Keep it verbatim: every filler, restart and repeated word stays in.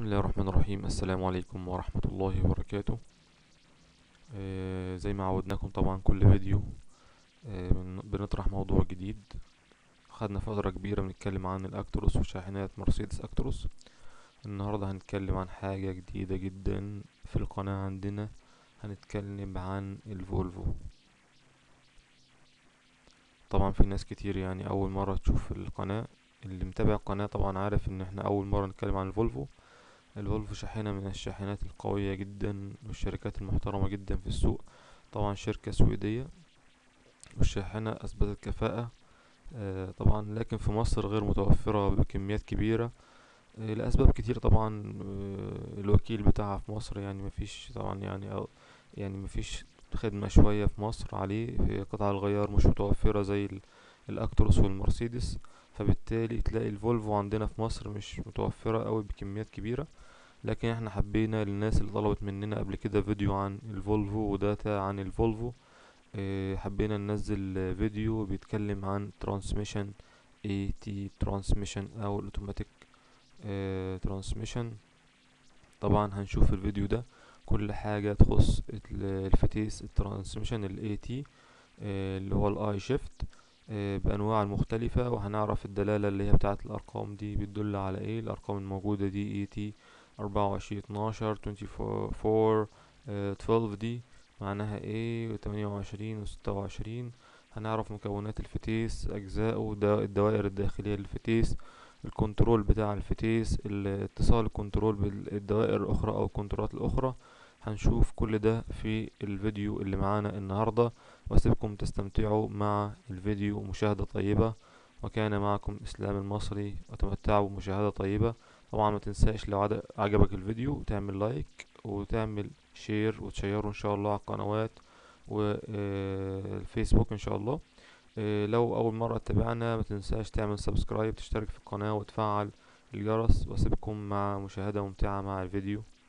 بسم الله الرحمن الرحيم. السلام عليكم ورحمة الله وبركاته. آه زي ما عودناكم طبعا كل فيديو آه بن- بنطرح موضوع جديد. خدنا فترة كبيرة بنتكلم عن الأكتروس وشاحنات مرسيدس أكتروس. النهاردة هنتكلم عن حاجة جديدة جدا في القناة عندنا. هنتكلم عن الفولفو. طبعا في ناس كتير يعني أول مرة تشوف القناة. اللي متابع القناة طبعا عارف ان احنا أول مرة نتكلم عن الفولفو. الفولفو شاحنة من الشاحنات القوية جدا والشركات المحترمة جدا في السوق. طبعا شركة سويدية، والشاحنة أثبتت كفاءة. آه، طبعا لكن في مصر غير متوفرة بكميات كبيرة، آه، لأسباب كتير طبعا. آه، الوكيل بتاعها في مصر يعني مفيش طبعا يعني أو يعني مفيش خدمة شوية في مصر عليه. في قطع الغيار مش متوفرة زي ال- الأكتروس والمرسيدس. فبالتالي تلاقي الفولفو عندنا في مصر مش متوفرة أوي بكميات كبيرة. لكن احنا حبينا للناس اللي طلبت مننا قبل كده فيديو عن الفولفو وداتا عن الفولفو، اه حبينا ننزل فيديو بيتكلم عن ترانسميشن اي تي ترانسميشن او الاوتوماتيك ترانسميشن. طبعا هنشوف الفيديو ده كل حاجة تخص ال- الفتيس الترانسميشن الاي تي اللي هو الاي شيفت بانواع المختلفة، وهنعرف الدلالة اللي هي بتاعت الارقام دي بتدل على ايه. الارقام الموجودة دي اي تي اربعة وعشرين اتناشر اربعة اتناشر دي معناها ايه، وتمانية وعشرين وستة وعشرين. هنعرف مكونات الفتيس، اجزاؤه، دا- الدوائر الداخلية للفتيس، الكنترول بتاع الفتيس، الاتصال الكنترول بالدوائر الاخرى او الكنترولات الاخرى. هنشوف كل ده في الفيديو اللي معانا النهاردة، واسيبكم تستمتعوا مع الفيديو مشاهدة طيبة. وكان معكم اسلام المصري، وتمتعوا بمشاهدة طيبة. طبعا ما تنساش لو عد- عجبك الفيديو تعمل لايك وتعمل شير وتشيره ان شاء الله على القنوات والفيسبوك ان شاء الله. آه، لو اول مرة تتابعنا ما تنساش تعمل سبسكرايب، تشترك في القناة وتفعل الجرس. واسيبكم مع مشاهدة ممتعة مع الفيديو.